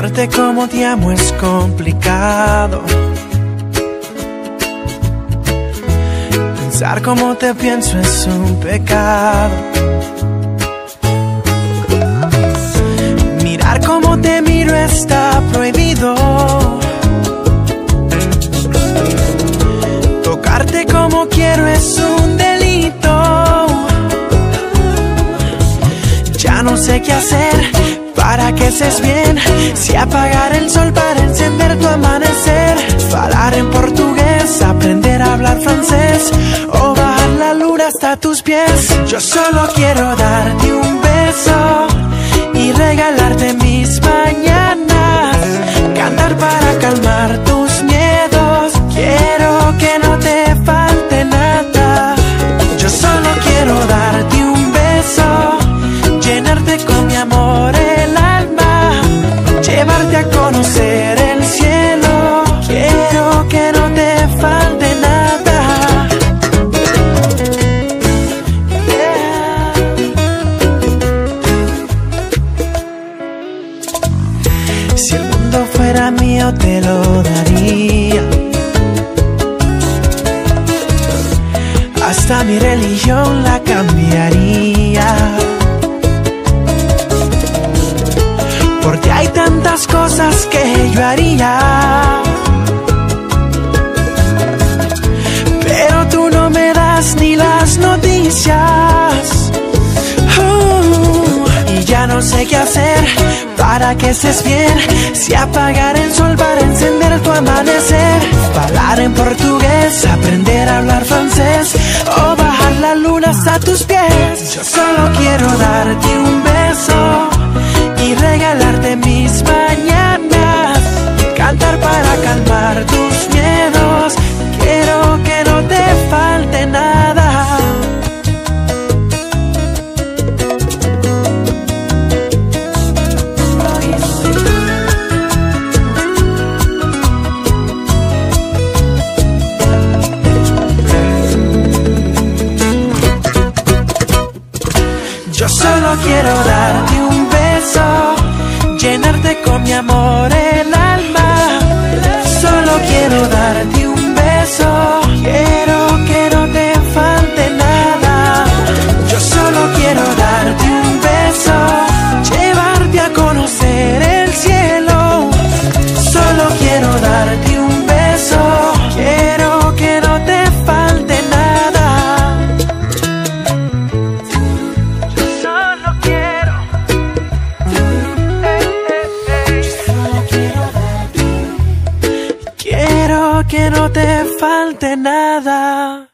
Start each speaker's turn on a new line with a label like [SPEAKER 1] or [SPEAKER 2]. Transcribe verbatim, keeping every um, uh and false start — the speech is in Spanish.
[SPEAKER 1] Amarte como te amo es complicado. Pensar como te pienso es un pecado. Mirar como te miro está prohibido. Tocarte como quiero es un delito. Ya no sé qué hacer para que estés bien. Si apagar el sol para encender tu amanecer, hablar en portugués, aprender a hablar francés, o bajar la luna hasta tus pies. Yo solo quiero darte un beso y regalarte mis mañanas, cantar para calmar tus miedos. Quiero que no te falte nada. Yo solo quiero darte un beso, llenarte con mi amor el alma, llevarte a conocer el cielo. Quiero que no te falte nada. Yeah. Si el mundo fuera mío te lo daría, hasta mi religión la cambiaría. Porque hay tantas cosas que yo haría, pero tú no me das ni las noticias. uh, Y ya no sé qué hacer para que estés bien. Si apagar el sol para encender tu amanecer, hablar en portugués, aprender a hablar francés, o bajar la luna hasta tus pies. Yo solo quiero darte un beso y regalarte mis mañanas, cantar para calmar tus miedos. Quiero que no te falte nada. Yo solo quiero darte un beso, llenarte con mi amor el alma. Solo quiero darte un beso, quiero que no te falte nada. Yo solo quiero darte un beso, llevarte a conocer el cielo. Solo quiero darte un beso, quiero que no te falte nada. Yo solo quiero Quiero que no te falte nada.